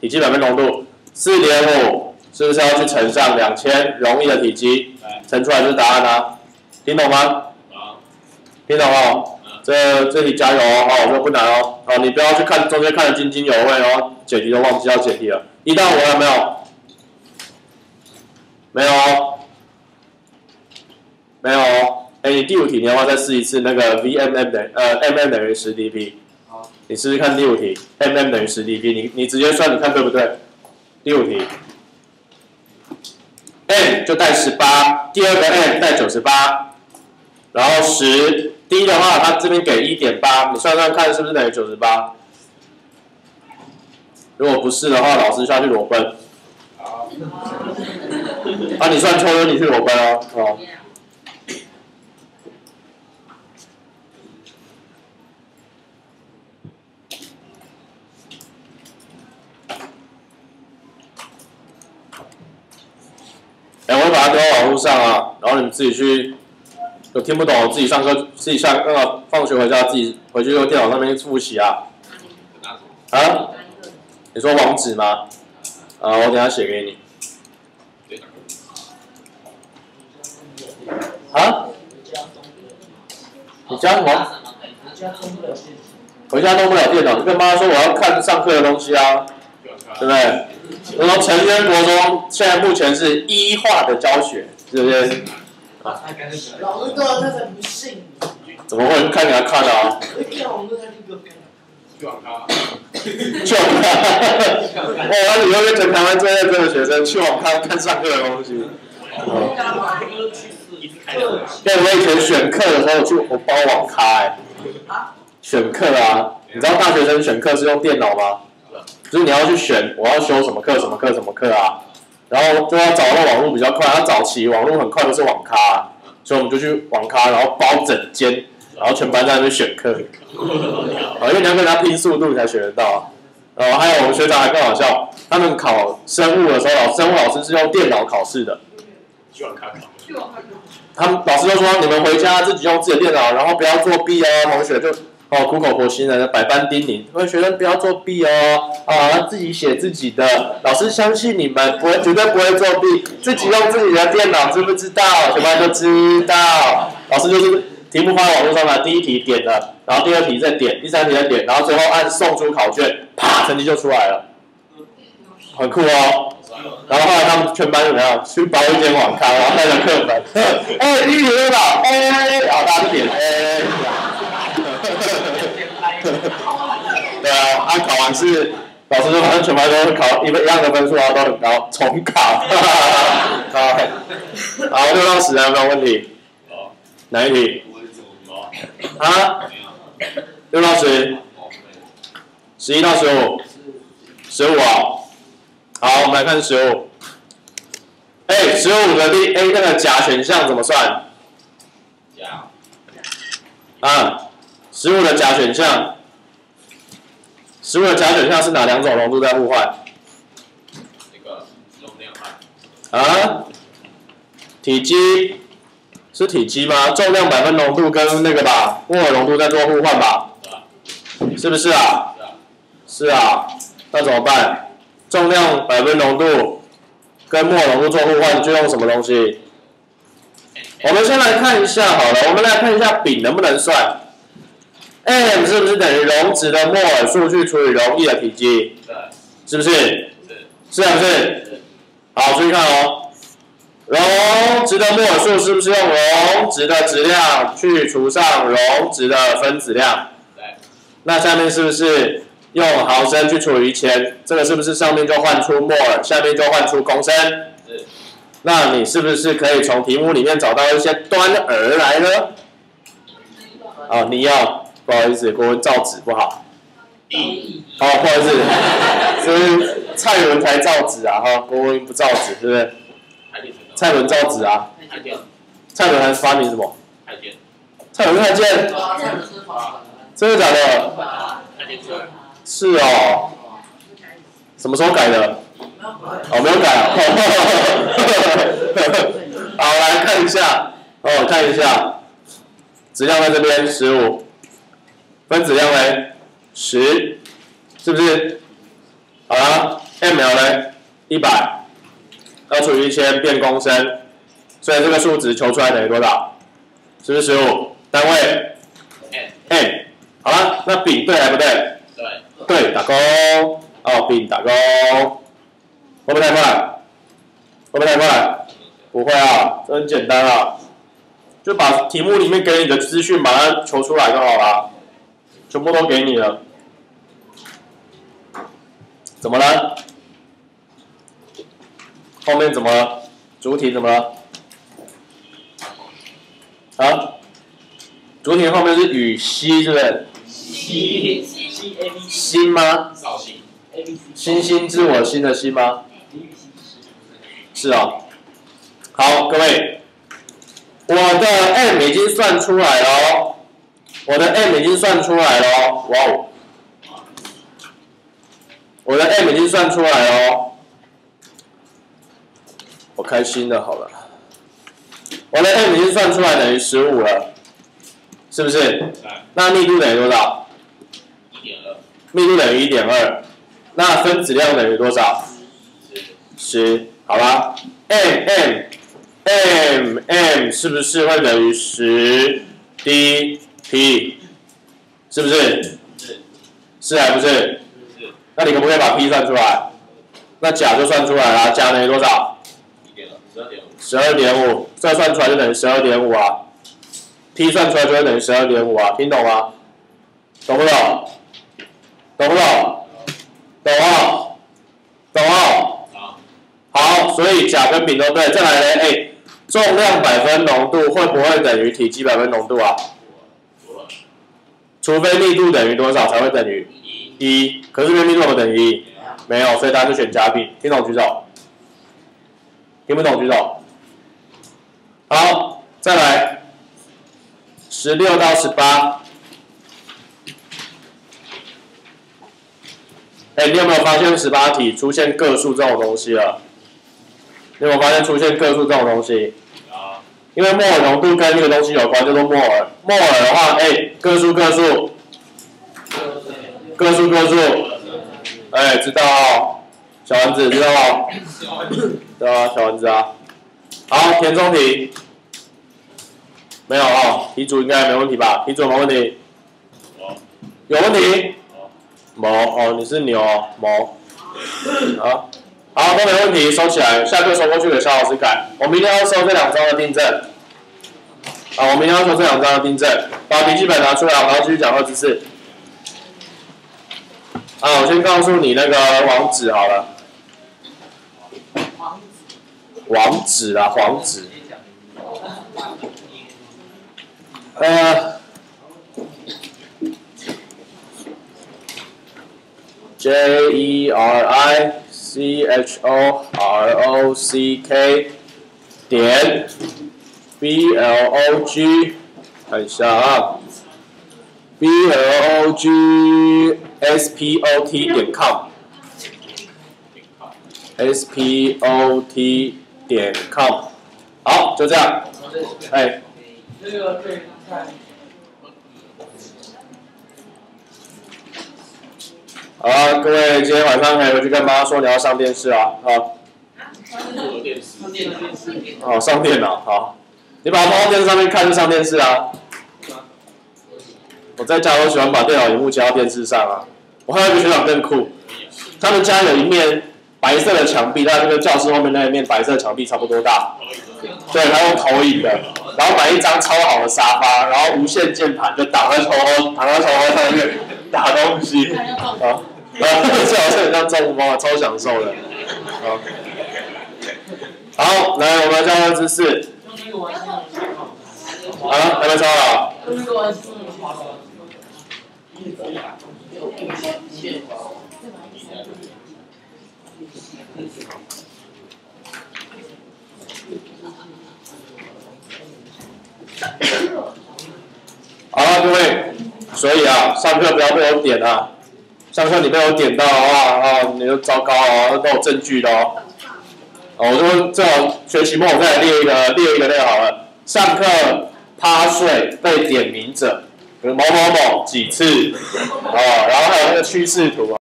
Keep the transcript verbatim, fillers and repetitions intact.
体积百分浓度四点五，是不是要去乘上两千容易的体积，乘出来就是答案啊？听懂吗？听懂哦？这这题加油哦！哦，这不难哦。哦，你不要去看中间看得津津有味哦，解题都忘记要解题了。一到五有没有？没有哦，没有哦。哎，你第五题你要不要再试一次那个 V M M 等呃 M M 等于十 dP？ 好，你试试看第五题 M M 等于十 dP， 你你直接算，你看对不对？第五题 M 就带十八，第二个 M 带九十八，然后十 D 的话，它这边给 一点八，你算算看是不是等于九十八？如果不是的话，老师下去裸奔。好，啊，你算错了，你去裸奔哦。哦。哎，我会把它丢到网络上啊，然后你们自己去，有听不懂自己上课自己下那个放学回家自己回去用电脑上面复习啊。啊？你说网址吗？啊，我等一下写给你。啊？你家什么？回家弄不了电脑，你跟妈说我要看上课的东西啊，对不对？我说成渊国中现在目前是一化的教学，是不是？ 老师对啊，他才不信。 怎么会看给他看啊？ 去网咖。 去网咖。我以后变成台湾最认真的学生，去网咖看上课的东西。哦。对，我以前选课的时候，我去我包网咖哎、欸。选课啊，你知道大学生选课是用电脑吗？就是你要去选，我要修什么课，什么课，什么课啊，然后就要找到网络比较快。它早期网络很快都是网咖、啊，所以我们就去网咖，然后包整间，然后全班在那边选课。啊，因为你要跟他拼速度才选得到。然后还有我们学长还更好笑，他们考生物的时候，老生物老师是用电脑考试的。 去网咖考。去网咖考。 他们老师就说你们回家自己用自己的电脑，然后不要作弊哦，同学就。哦，苦口婆心的百般叮咛，各位学生不要作弊哦，啊，自己写自己的，老师相信你们不会，绝对不会作弊，自己用自己的电脑，知不知道？全班都知道。老师就是题目放在网络上来，第一题点了，然后第二题再点，第三题再点，然后最后按送出考卷，啪，成绩就出来了，很酷哦。然后后来他们全班怎么样？去包一间网咖，然后带着课本，哎，第一题对吧？哎，然后大家就点哎。对啊，他、啊、考完试，老师说反正全班都考一一样的分数，然后都很高，重考。好，好，六到十有没有问题？哪一题？啊？六到十，十一到十五，十五啊。好，我们来看十五。哎，十五的第 A 那个甲选项怎么算？ 甲。 啊，十五的甲选项。十五的甲选项是哪两种浓度在互换？ 那个容量和啊，体积是体积吗？重量百分浓度跟那个吧，摩尔浓度在做互换吧？是不是啊？是啊，那怎么办？重量百分浓度跟摩尔浓度做互换，就用什么东西？我们先来看一下好了，我们来看一下丙能不能算。M 是不是等于溶质的摩尔数去除以溶液的体积？ 对， 是不是？ 是， 是还不是？好，注意看哦。溶质的摩尔数是不是用溶质的质量去除上溶质的分子量？ 对。 那下面是不是用毫升去除以一千？这个是不是上面就换出摩尔，下面就换出公升？ 是。 那你是不是可以从题目里面找到一些端而来呢？哦，你要。不好意思，国文造纸不好。好、哦，不好意思，所以蔡伦才造纸啊，哈，国文不造纸，对不对？蔡伦造纸啊。蔡伦还发明什么？蔡伦太监。真的假的？是哦。什么时候改的？哦，没有改啊。好，来看一下，哦，看一下，质量在这边十五。分子量为十，是不是？好了， ml 呢？一百，二除以一千变公升，所以这个数值求出来等于多少？是不是十五？单位 m。好了，那丙对还不对？ 对。 对，打勾。哦，丙打勾。会不会太快？会不会太快？不会啊，这很简单啊，就把题目里面给你的资讯把它求出来就好了，全部都给你了。怎么了？后面怎么了？主体怎么了？啊？主体后面是乙烯，是不是？ 烯锌吗？ 绍兴。 星星知我心的心吗？是哦。好，各位，我的 m 已经算出来了哦，我的 m 已经算出来了哦，哇哦，我的 m 已经算出来了哦，我开心的好了，我的 m 已经算出来等于十五了，是不是？那密度等于多少？ 一点二。 密度等于一点二，那分子量等于多少？十，好吧 ？m m m m 是不是会等于十 d p？ 是不是？ 是。 是还不是？ 是。 那你可不可以把 p 算出来？那钾就算出来了，钾等于多少？ 一点二，十二点五。 十二点五，这算出来就等于十二点五啊。p 算出来就会等于十二点五啊，听懂吗？懂不懂？懂不懂？懂哦，懂哦。好，所以钾跟丙都对。再来呢，哎，重量百分浓度会不会等于体积百分浓度啊？除非密度等于多少才会等于一。可是这边密度有没有等于一？没有，所以答案是选甲丙。听懂举手。听不懂举手。好，再来，十六到十八。哎，你有没有发现十八题出现个数这种东西了？你有没有发现出现个数这种东西？啊。因为摩尔浓度跟那个东西有关，叫做摩尔。摩尔的话，哎，个数个数，个数个数，哎，知道哦。小丸子知道哦。对啊，小丸子啊。好，填充题。没有哦，题组应该没问题吧？题组有没有问题？有问题？毛哦，你是牛毛。好。好，都没问题，收起来。下课收过去给肖老师改。我明天要收这两张的订正。好，我明天要收这两张的订正。把笔记本拿出来，我们要继续讲二十四。啊，我先告诉你那个网址好了。网址啦，网址。呃。J E R I C H O R O C K 点 B L O G 看一下啊 ，B L O G S P O T 点 com S P O T 点 com 好，就这样。哎。这个可以看。好啊，各位，今天晚上可以回去跟妈妈说你要上电视啊，好。哦，上电脑，好。你把它放到电视上面看就上电视啊。我在家都喜欢把电脑萤幕接到电视上啊。我还有一个学长更酷，他们家有一面白色的墙壁，在那个教室后面那一面白色墙壁差不多大。对，他用投影的，然后买一张超好的沙发，然后无线键盘就挡在头后，躺在头后上面打东西啊。啊，最好是很像中风啊，超享受的。好，好，来，我们交换知识。好了，还没抄好。好了，各位，所以啊，上课不要被我点啊。上课你被我点到的话，啊，你就糟糕哦，都有证据的哦。哦，我就最好学期末我再来列一个列一个那个好了。上课趴睡被点名者，某某某几次，哦，然后还有那个趋势图。